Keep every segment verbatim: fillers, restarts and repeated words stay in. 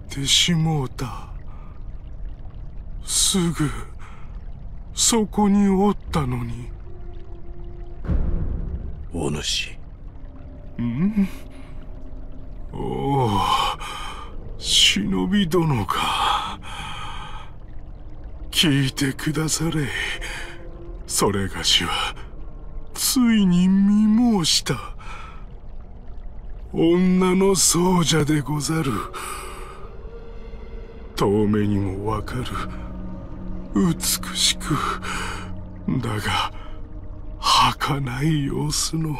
てしもうた。すぐそこにおったのに。 お主。 ん？おお、忍び殿か。聞いてくだされ。それがしはついに見申した。女の僧者でござる。遠目にもわかる美しく、だが儚い様子の。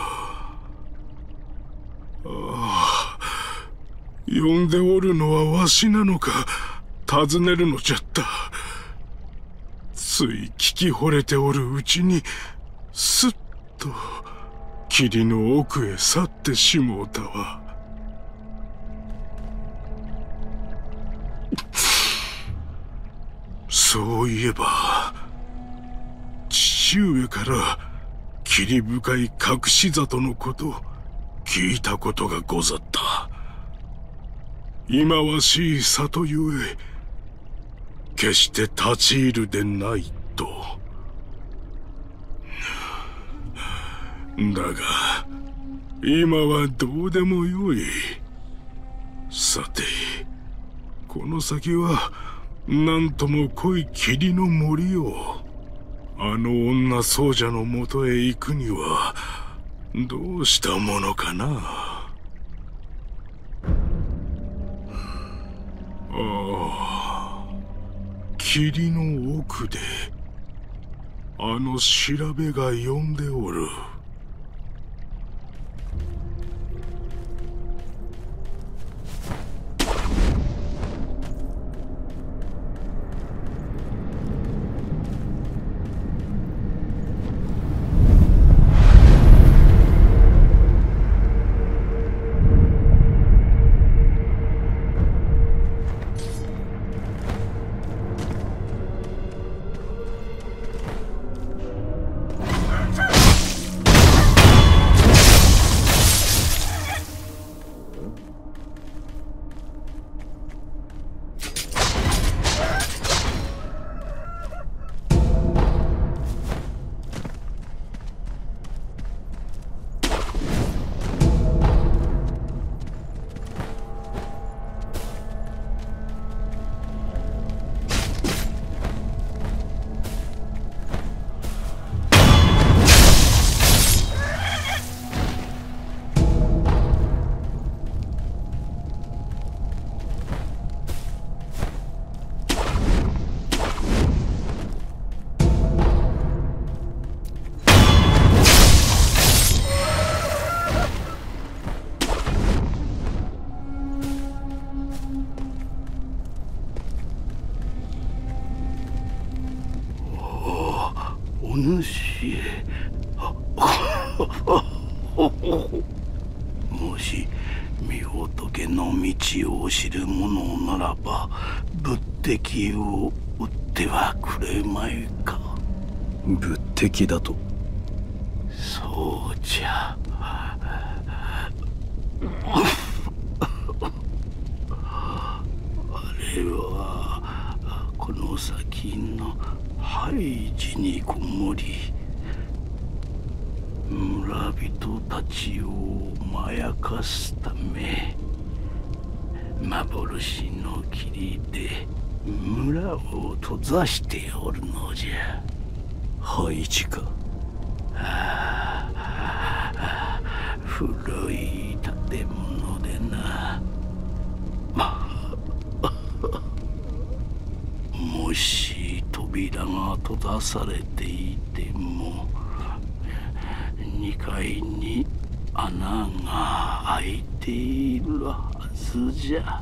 ああ、呼んでおるのはわしなのか尋ねるのじゃった。つい聞き惚れておるうちにすっと霧の奥へ去ってしもうたわ。そういえば父上から霧深い隠し里のこと聞いたことがござった。忌まわしい里ゆえ決して立ち入るでないと。だが今はどうでもよい。さてこの先はなんとも濃い霧の森をあの女僧者のもとへ行くにはどうしたものかな。ああ、霧の奥であの調べが呼んでおる。 お主もし御仏の道を知る者ならば仏敵を撃ってはくれまいか。 仏敵だと？ そうじゃ。あれはこの先のハイジにこもり村人たちをまやかすため幻の霧で村を閉ざしておるのじゃ。 ハイジか。 ああ、古い建物でな。もし扉が閉ざされていてもにかいに穴が開いているはずじゃ。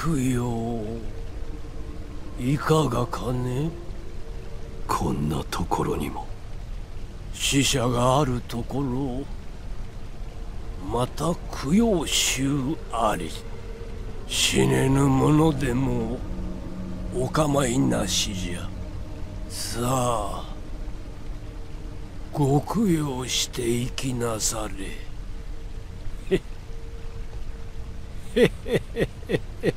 極陽いかがかね。こんなところにも死者があるところ、また供養衆あり。死ねぬものでもお構いなしじゃ。さあご供養していきなされ。へへへへへへ。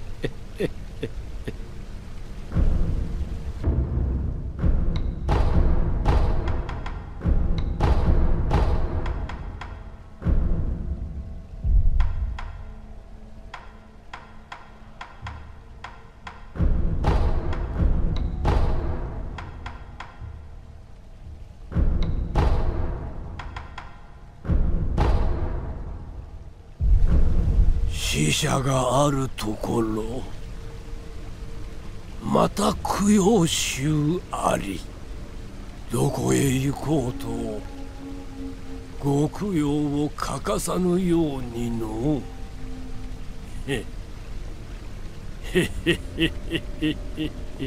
死者があるところ、また供養衆あり。どこへ行こうとご供養を欠かさぬようにの。へへへへへへへへ。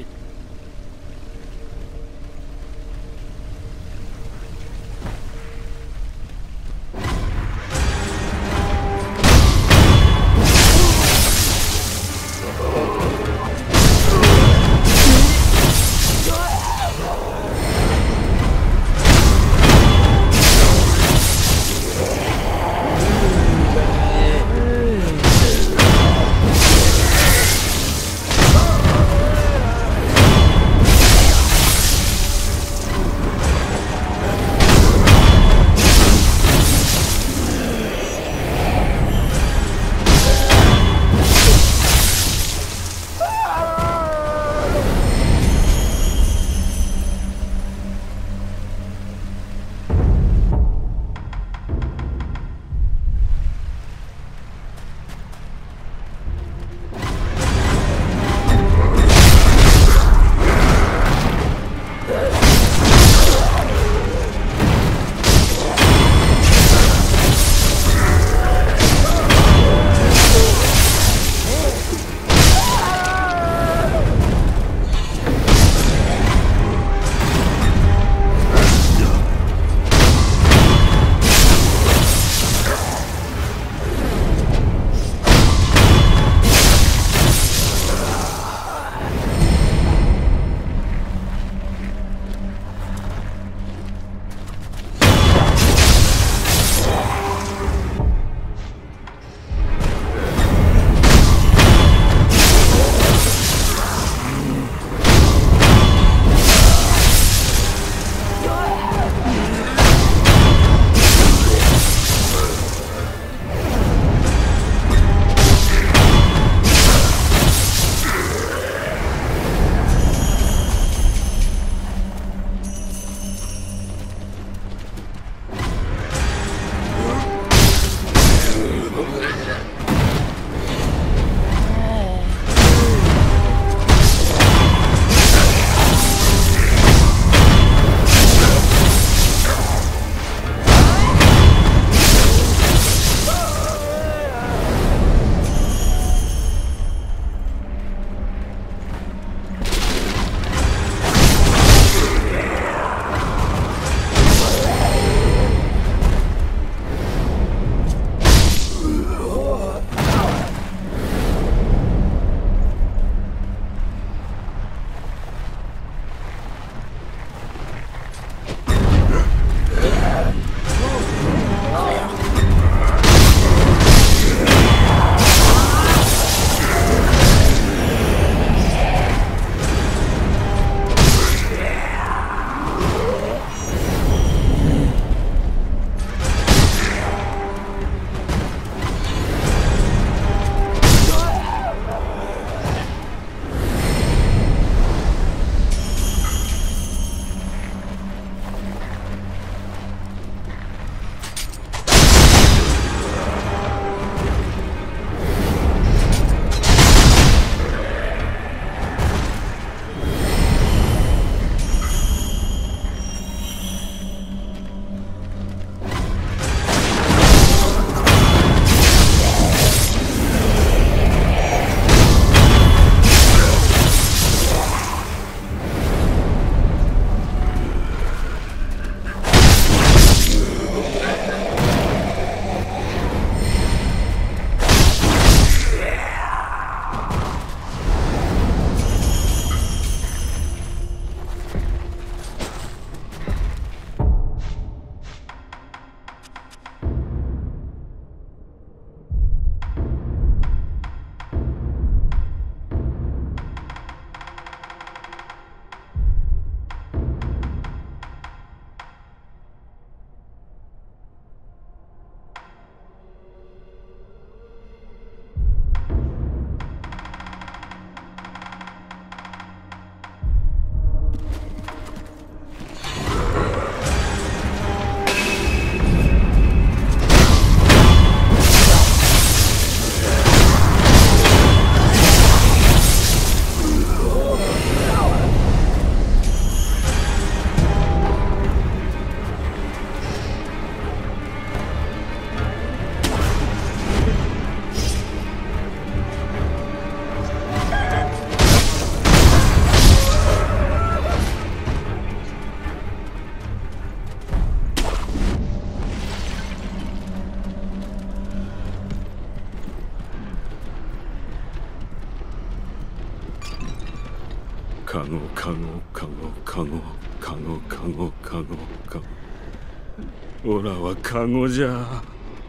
カゴカゴカゴカゴカゴカゴカゴカゴ。オラはカゴじゃ。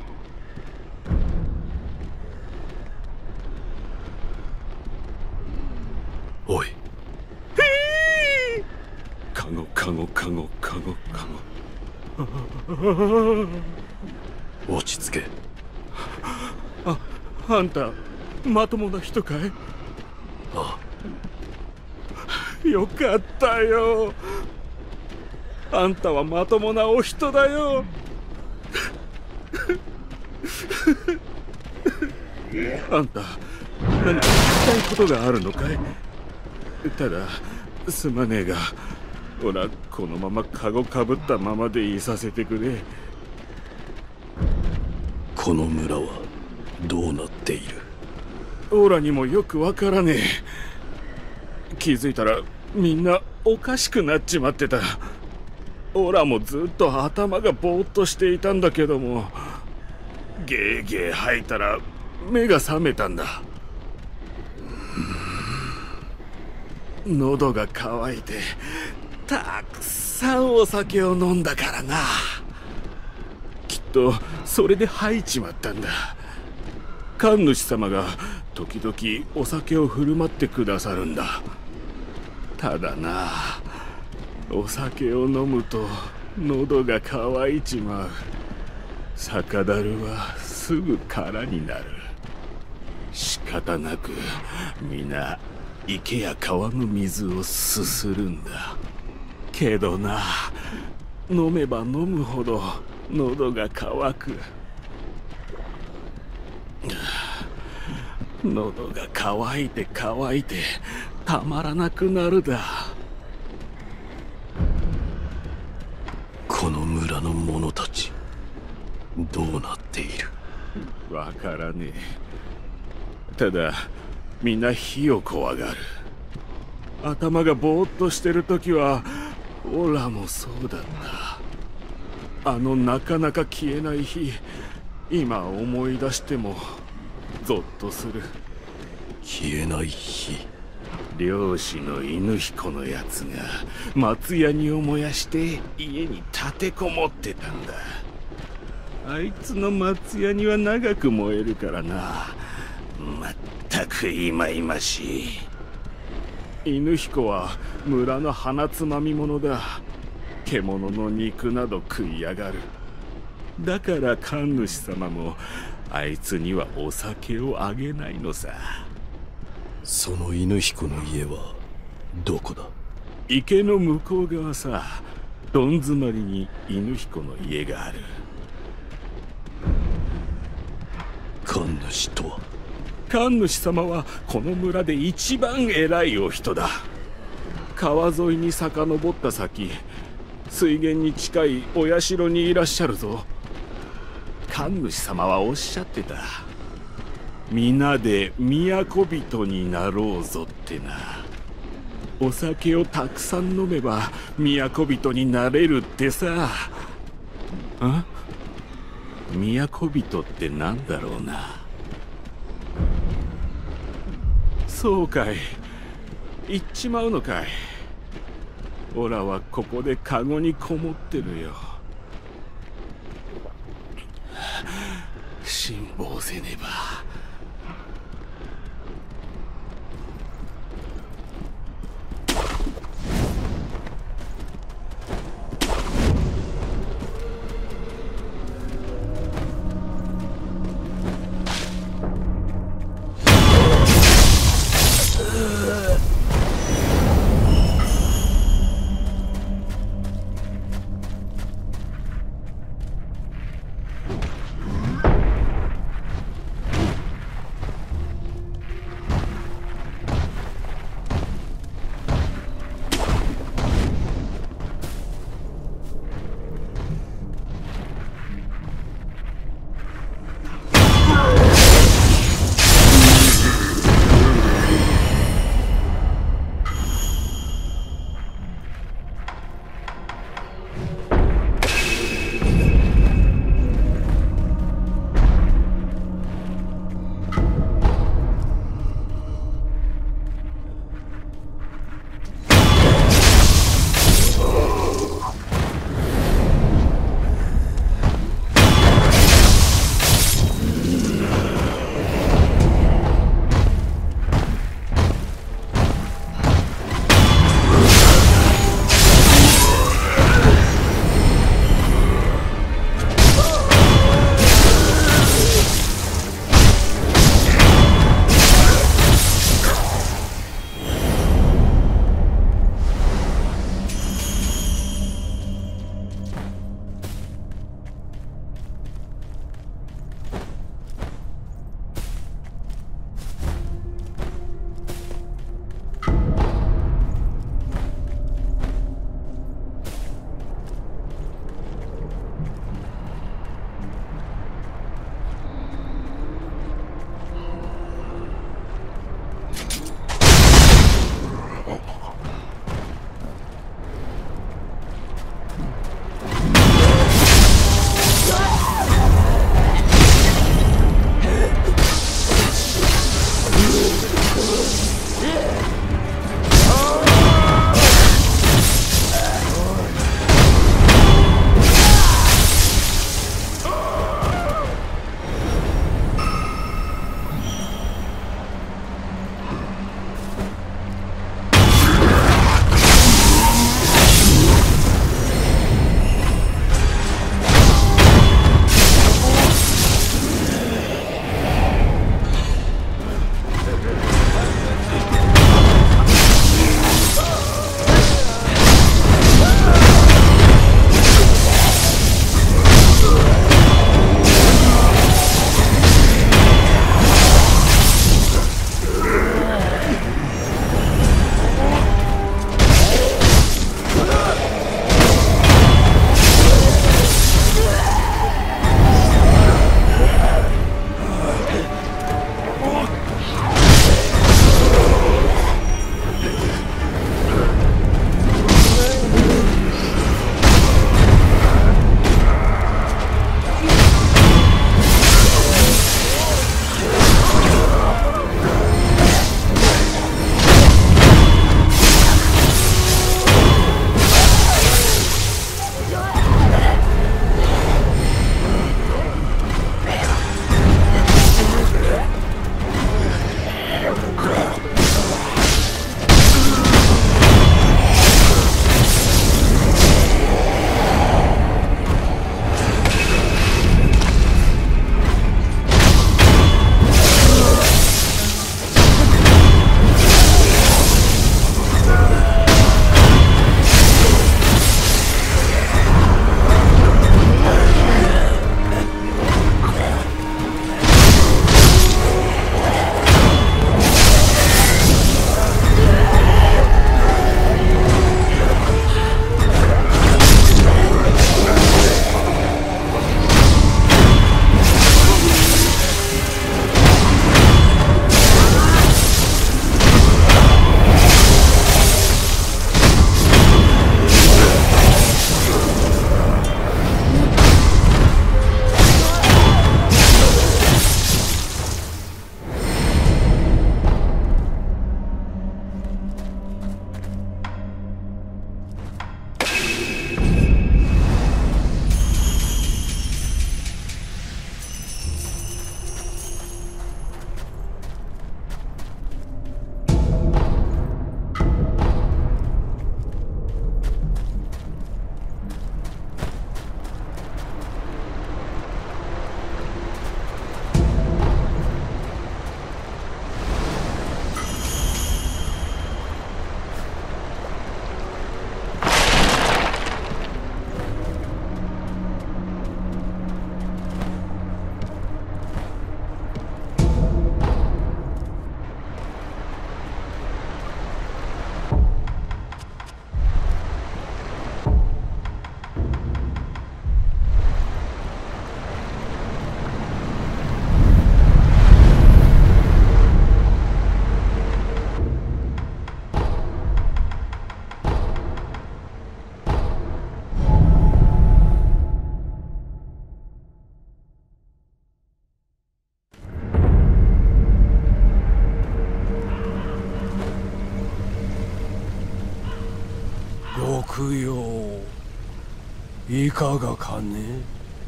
おい。 カゴカゴカゴカゴカゴ。落ち着け。 あ、あんたまともな人かい？ ああ、よかったよ。あんたはまともなお人だよ。あんた何か聞きたいことがあるのかい？ただすまねえが、ほらこのままカゴかぶったままでいさせてくれ。 この村はどうなっている？ オラにもよくわからねえ。気づいたらみんなおかしくなっちまってた。オラもずっと頭がぼーっとしていたんだけども、ゲーゲー吐いたら目が覚めたんだ。喉が渇いてたくさんお酒を飲んだからな。きっとそれで吐いちまったんだ。神主様が時々お酒を振る舞ってくださるんだ。ただな、お酒を飲むと喉が渇いちまう。酒樽はすぐ空になる。仕方なく皆池や川の水をすするんだ。けどな、飲めば飲むほど喉が渇く。喉が渇いて渇いてたまらなくなるだ。 この村の者たちどうなっている？ わからねえ。ただみんな火を怖がる。頭がぼーっとしてる時はオラもそうだった。あのなかなか消えない日、今思い出してもゾッとする。 消えない火。 漁師の犬彦のやつが松ヤニを燃やして家に立てこもってたんだ。あいつの松ヤニは長く燃えるからな。まったくいまいましい。犬彦は村の鼻つまみ者だ。獣の肉など食いやがる。だから神主様もあいつにはお酒をあげないのさ。 その犬彦の家はどこだ？ 池の向こう側さ。どん詰まりに犬彦の家がある。 神主とは？ 神主様はこの村で一番偉いお人だ。川沿いに遡った先、水源に近いお社にいらっしゃるぞ。神主様はおっしゃってた。皆で都人になろうぞってな。お酒をたくさん飲めば都人になれるってさ。あ？都人ってなんだろうな。そうかい。行っちまうのかい。オラはここでカゴにこもってるよ。辛抱せねば。 かがかね。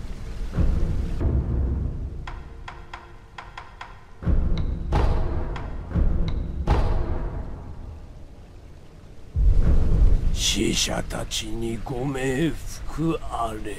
死者たちにご冥福あれ。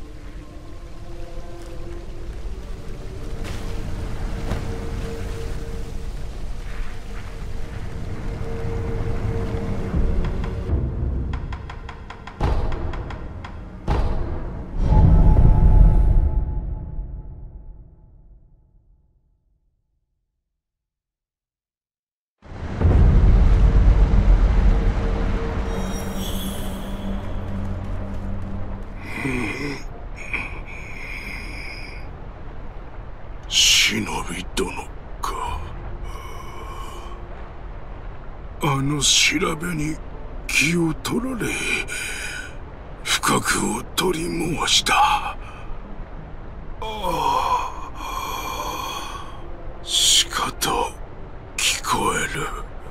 忍び殿か。あの調べに気を取られ不覚を取り申した。ああ、しかと聞こえる。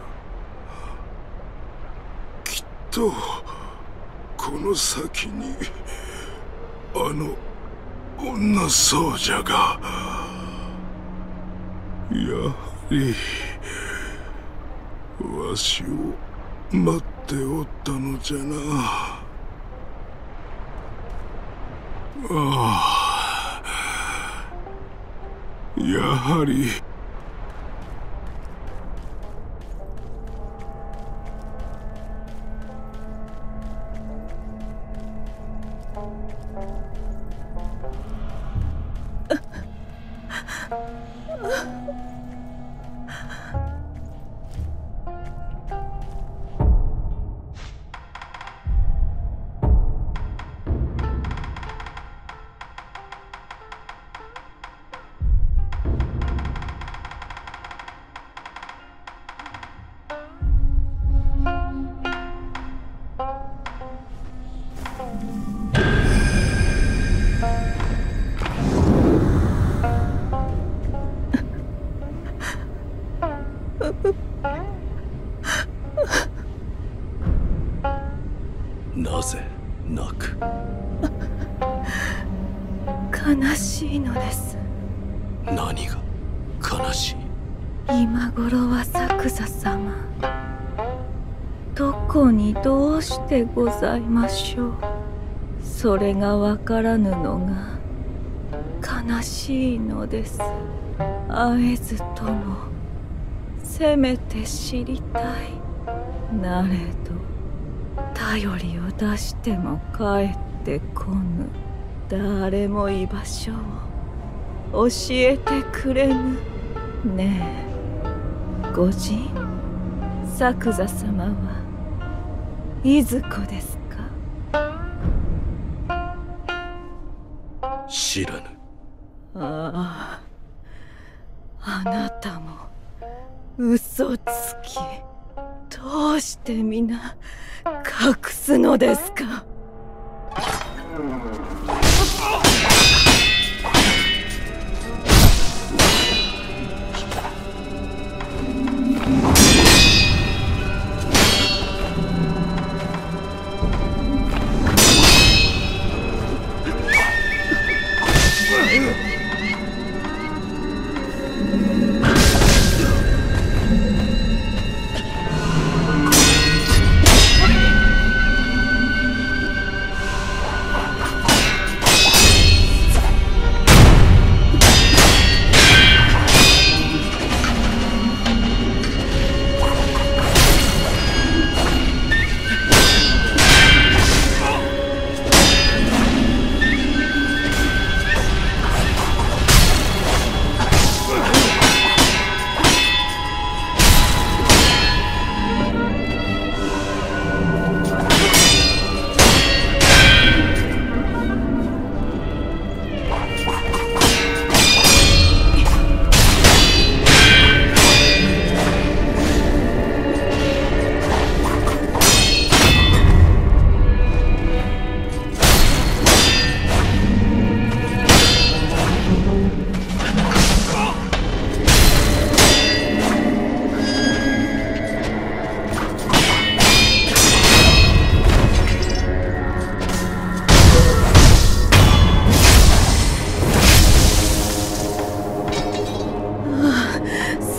きっとこの先にあの女僧者が。やはりわしを待っておったのじゃな。ああ、やはりなぜ泣く？ 悲しいのです。 何が悲しい？ 今頃は作座様、どこにどうしてございましょう。それがわからぬのが悲しいのです。会えずともせめて知りたい。なれど頼りを出しても帰ってこぬ。誰も居場所を教えてくれぬ。ねえ御仁、作座様はいずこですか？ 知らぬ。 ああ、あなたも嘘つき。どうして皆隠すのですか？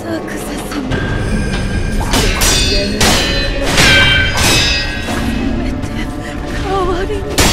サクサ様、せめて代わりに。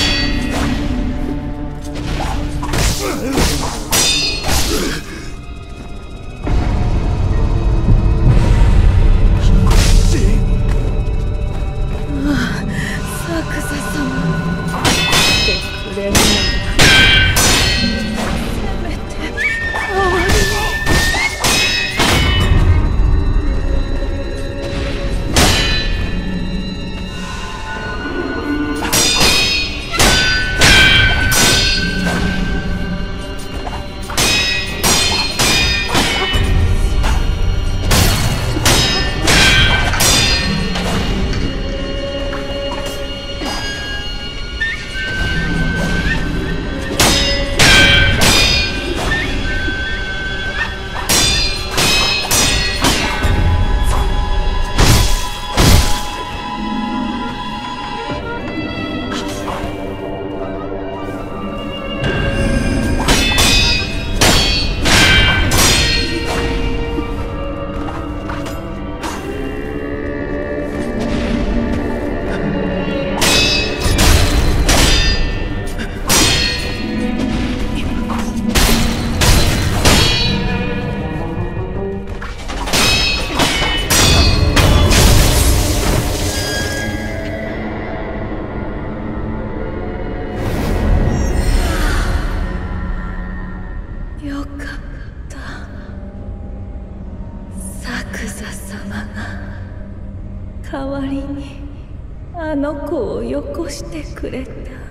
代わりにあの子をよこしてくれた。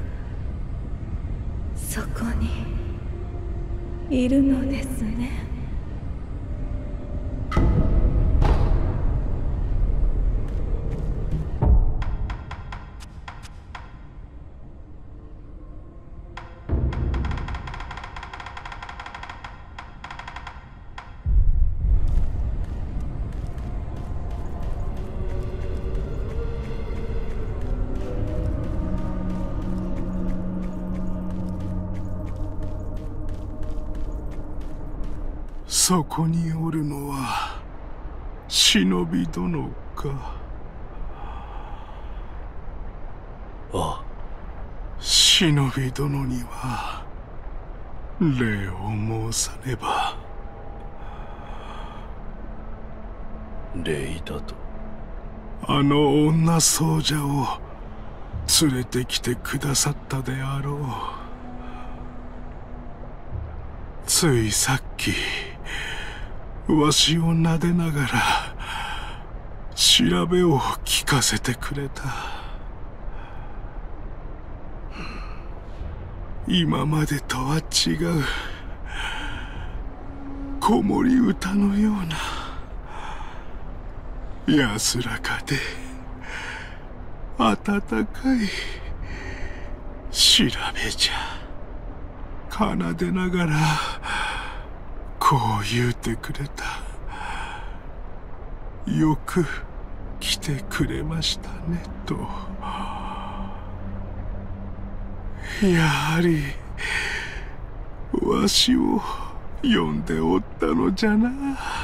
そこにいるのですね。 そこにおるのは忍び殿か。 ああ、 忍び殿には礼を申さねば。 礼だと？ あの女僧者を連れてきてくださったであろう。ついさっきわしを撫でながら調べを聞かせてくれた。今までとは違う子守歌のような安らかで温かい調べじゃ。奏でながらこう言うてくれた。よく来てくれましたねと。やはりわしを呼んでおったのじゃな。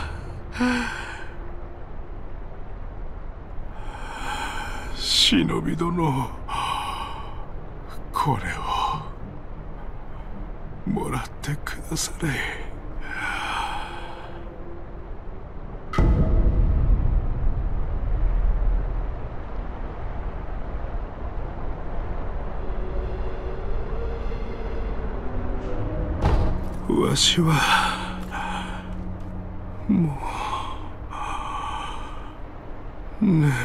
忍び殿、これをもらってくだされ。わしはもう眠いので。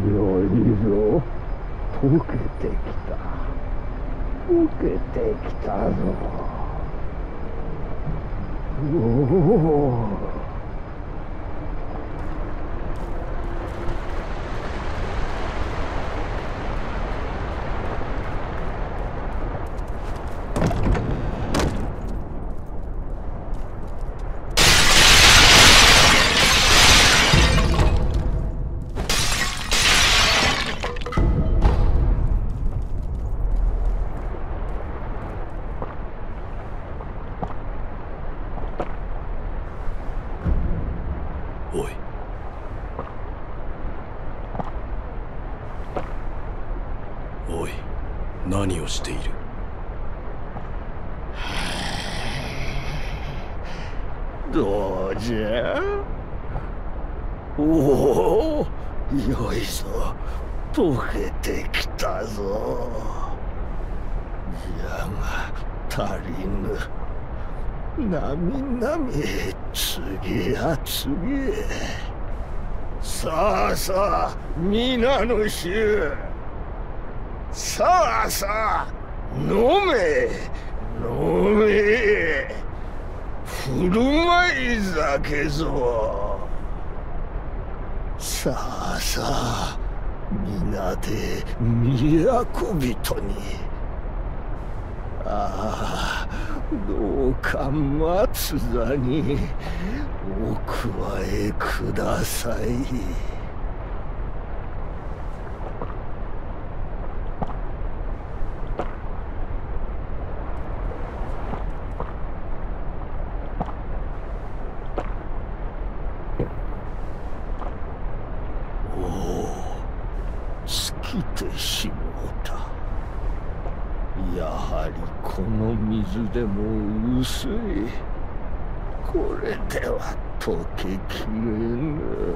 よいぞ、溶けてきた。溶けてきたぞ。おお。 おい。おい、何をしている？ どうじゃ？おお、よいぞ、溶けてきたぞ。じゃが足りぬ。なみなみ次や次へ。さあさあ皆の衆、さあさあ飲め飲め、振る舞い酒ぞ。さあさあ皆で都人に。ああ、どうか松座にお加えください。おお、尽きてしもうた。やはりこの水でも薄い。これでは溶けきれぬ。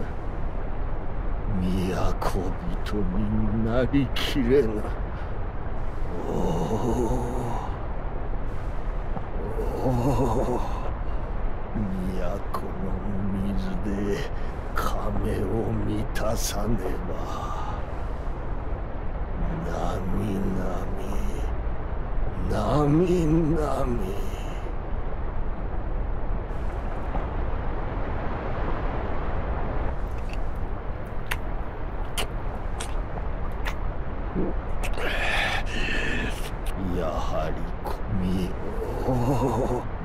都人になりきれぬ。おおおお、都の水で亀を満たさねば。なみなみなみなみ。やはり米を。